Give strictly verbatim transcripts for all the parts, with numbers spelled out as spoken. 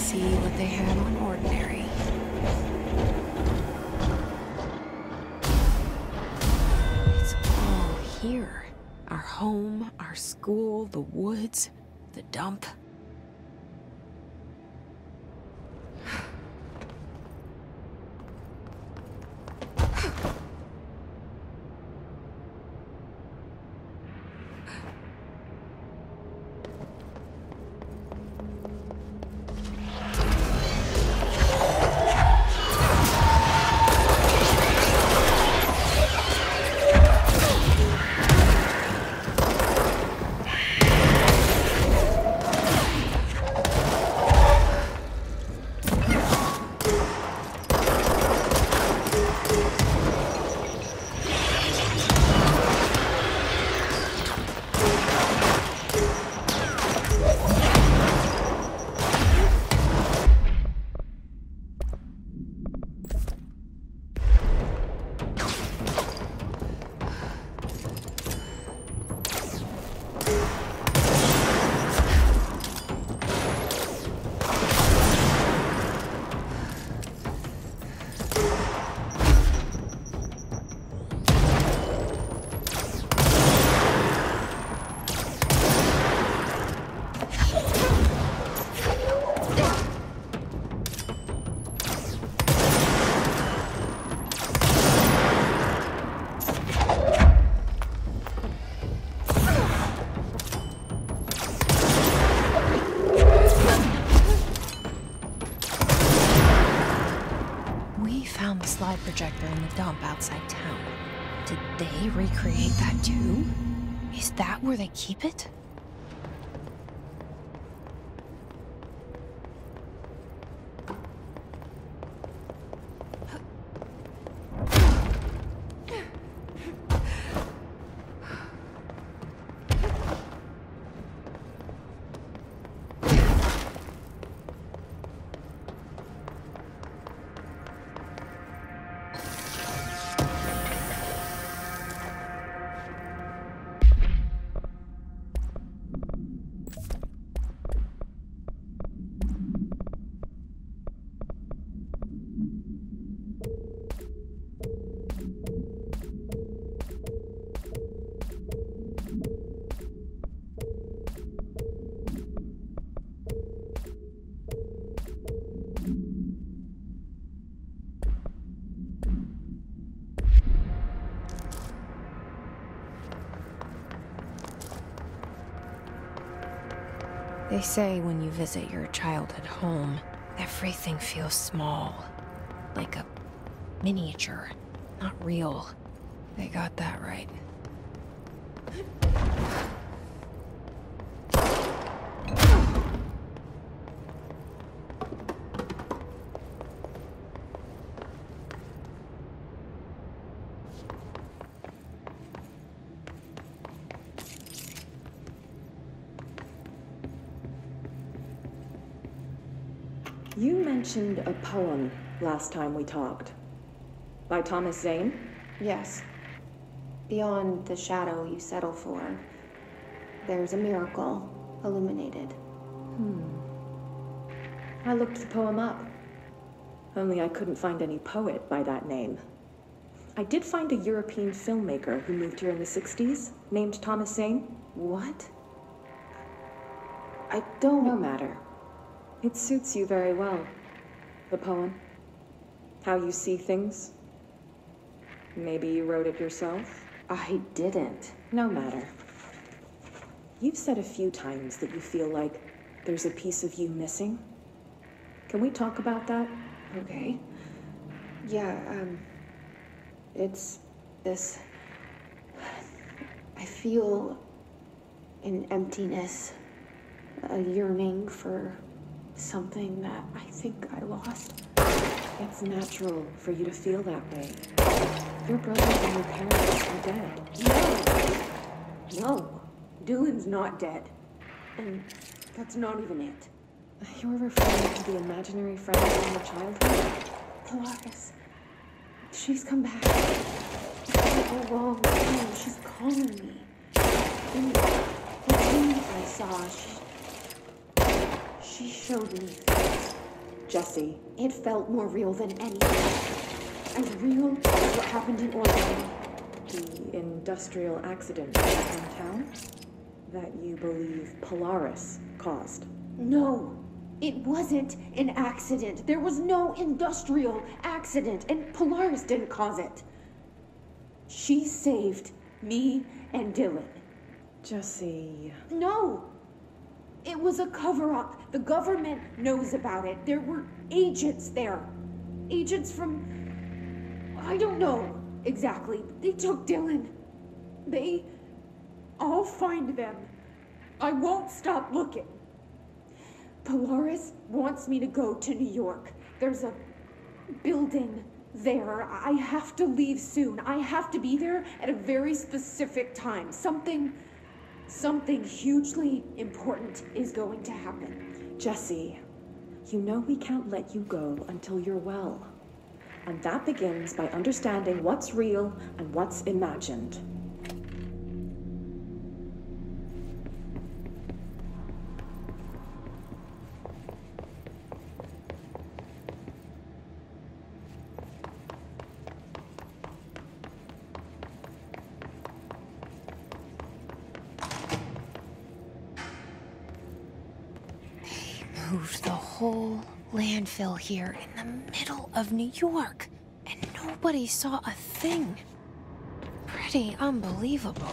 see what they had on Ordinary. It's all here. Our home, our school, the woods, the dump. Projector in the dump outside town. Did they recreate that too? Is that where they keep it? They say when you visit your childhood home, everything feels small. Like a miniature, not real. They got that right. You mentioned a poem last time we talked. By Thomas Zane? Yes. Beyond the shadow you settle for, there's a miracle illuminated. Hmm. I looked the poem up. Only I couldn't find any poet by that name. I did find a European filmmaker who moved here in the sixties, named Thomas Zane. What? I don't... No matter. It suits you very well. The poem. How you see things. Maybe you wrote it yourself? I didn't. No matter. You've said a few times that you feel like there's a piece of you missing. Can we talk about that? Okay. Yeah, um... it's this... I feel an emptiness, a yearning for something that I think I lost. It's natural for you to feel that way. Your brothers and your parents are dead. No! No. Dylan's not dead. And that's not even it. You're referring to the imaginary friend from your childhood? Polaris. She's come back. Oh, whoa, whoa, she's calling me. And the dream I saw, she... She showed me things. Jesse. It felt more real than anything. As real as what happened in Oregon. The industrial accident downtown that you believe Polaris caused. No, it wasn't an accident. There was no industrial accident, and Polaris didn't cause it. She saved me and Dylan. Jesse... No! It was a cover-up. The government knows about it. There were agents there. Agents from... I don't know exactly. They took Dylan. They... I'll find them. I won't stop looking. Polaris wants me to go to New York. There's a building there. I have to leave soon. I have to be there at a very specific time. Something... Something hugely important is going to happen. Jesse, you know we can't let you go until you're well. And that begins by understanding what's real and what's imagined. Moved the whole landfill here in the middle of New York, and nobody saw a thing. Pretty unbelievable.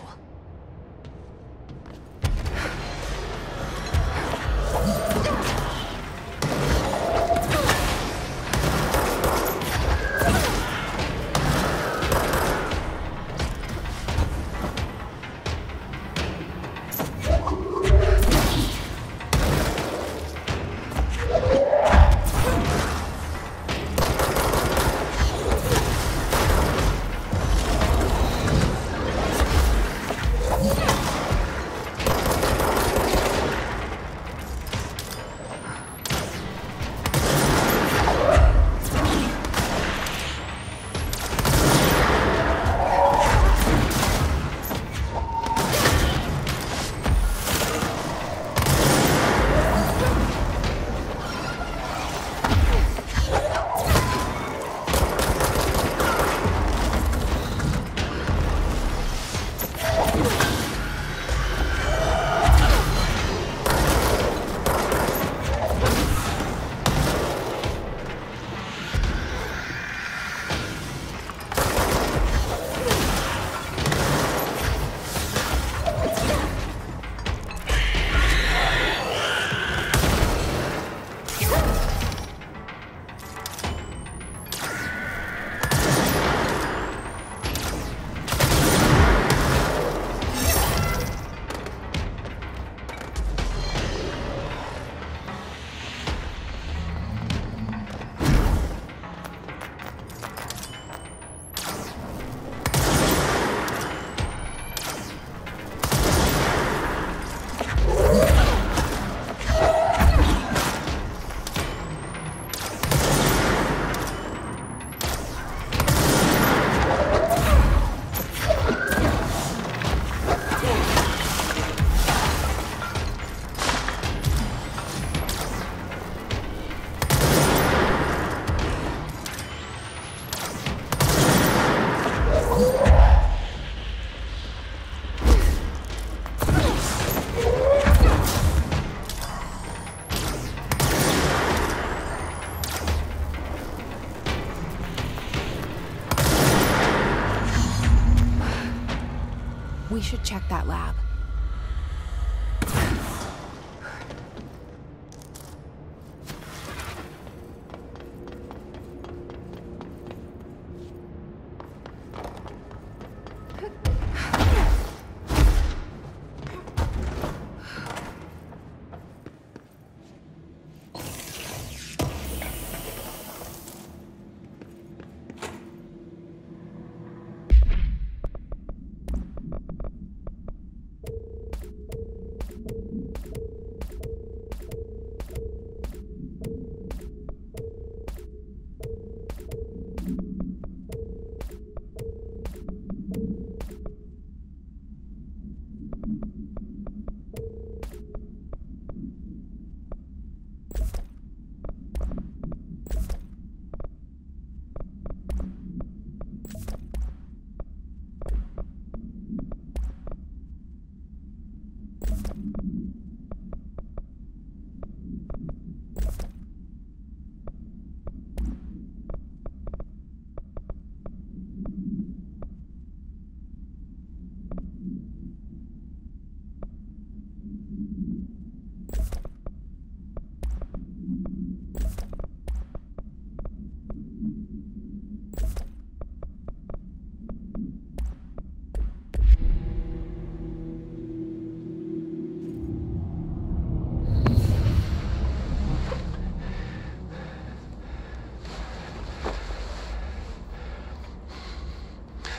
We should check that lab.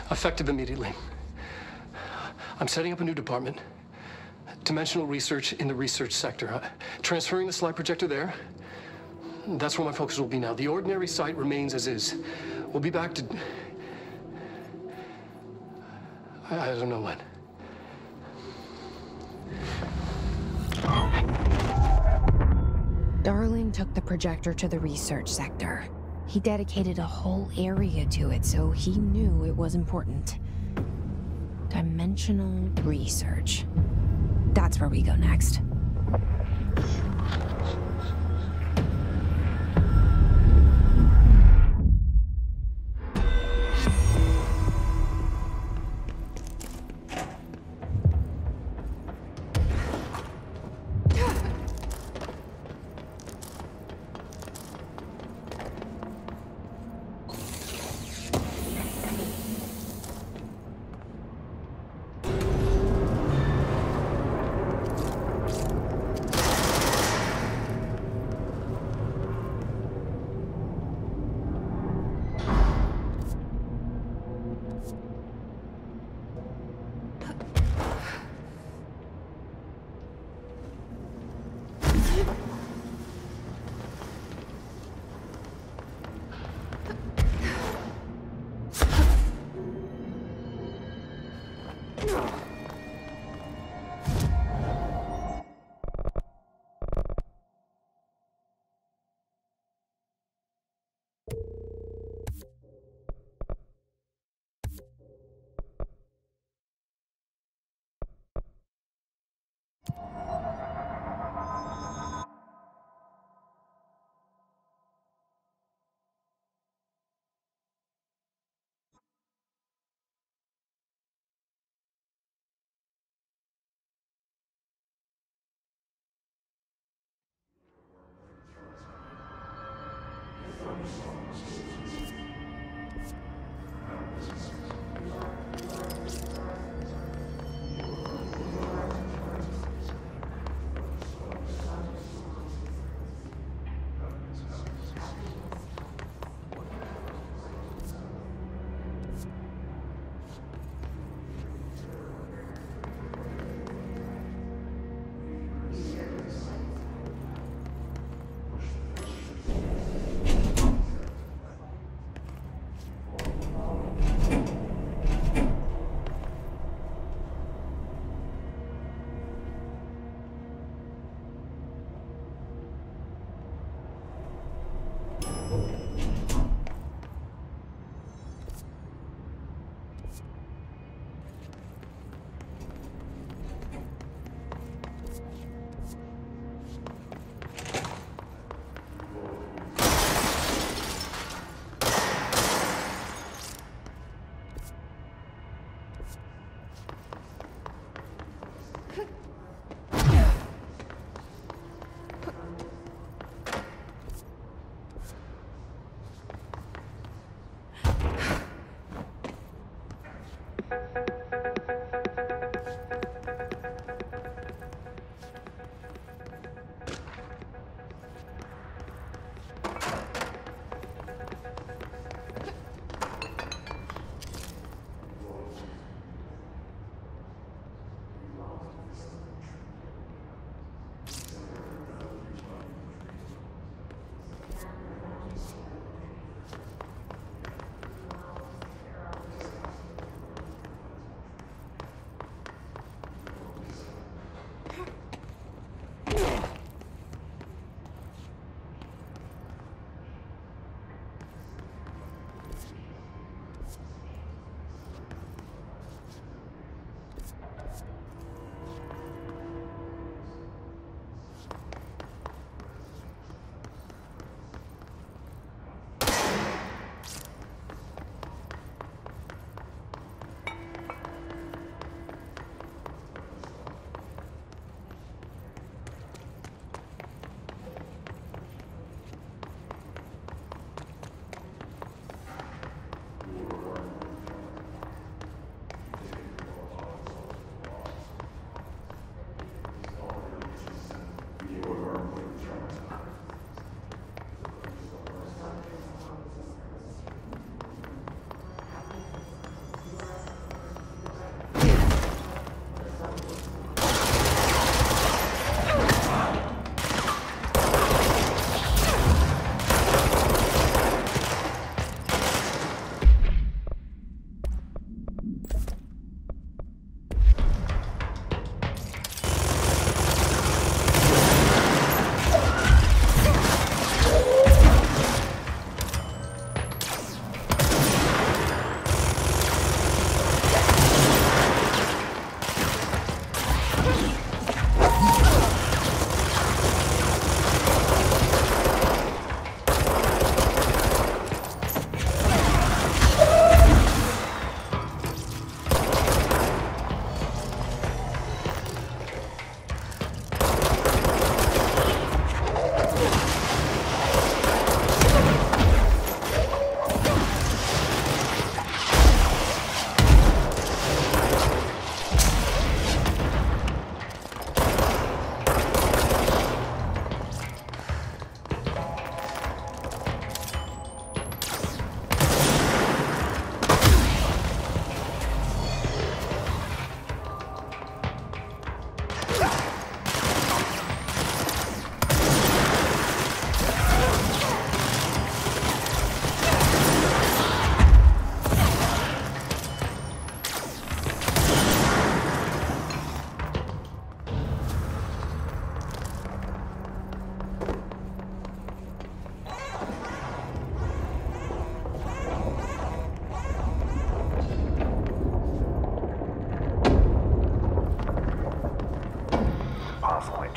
Effective immediately. I'm setting up a new department. Dimensional research in the research sector. Uh, transferring the slide projector there. That's where my focus will be now. The ordinary site remains as is. We'll be back to... I, I don't know when. Darling took the projector to the research sector. He dedicated a whole area to it, so he knew it was important. Dimensional research. That's where we go next.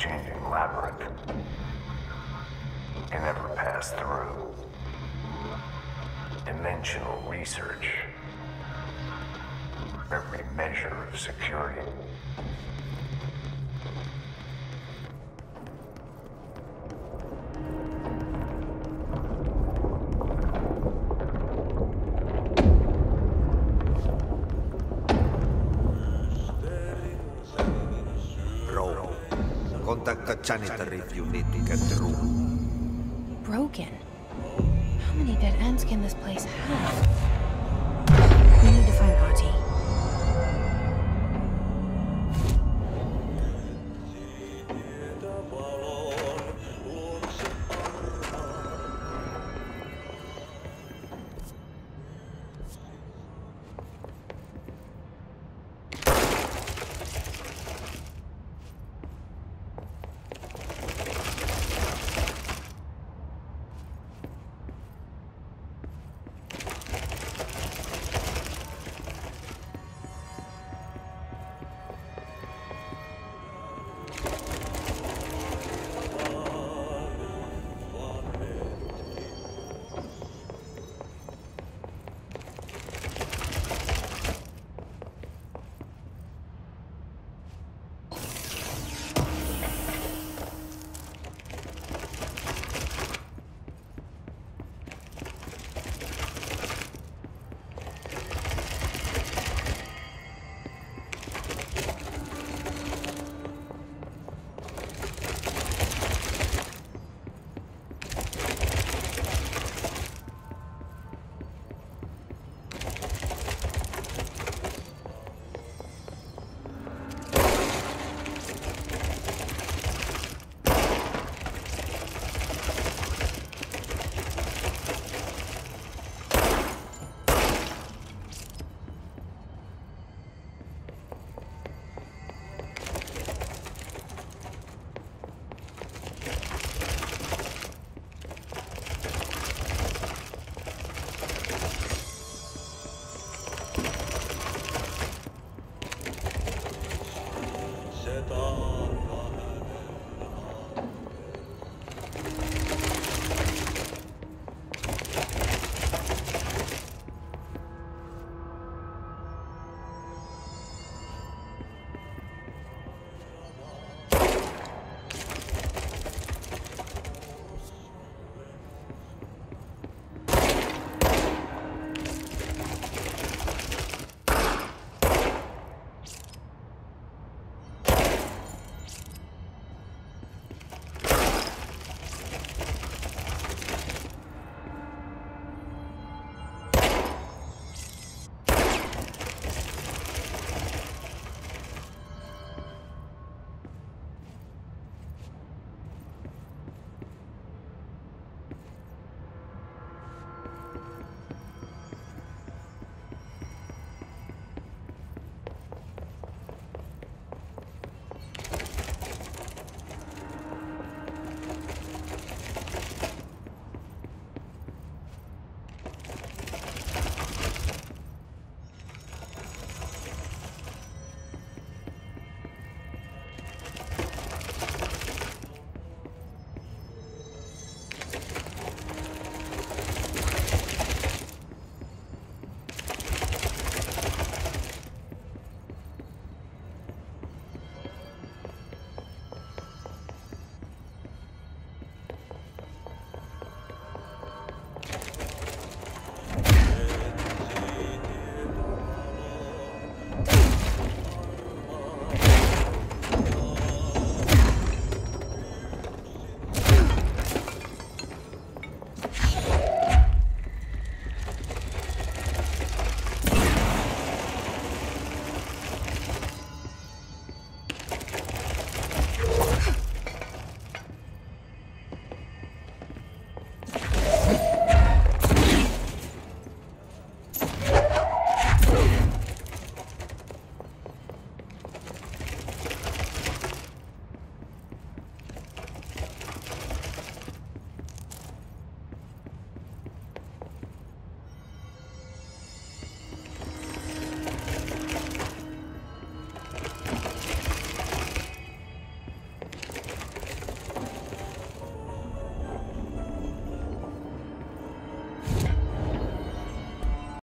changing labyrinth. Can never pass through. Dimensional research. Every measure of security. Contact the janitor if you need to get through. Broken? How many dead ends can this place have? We need to find Ahti.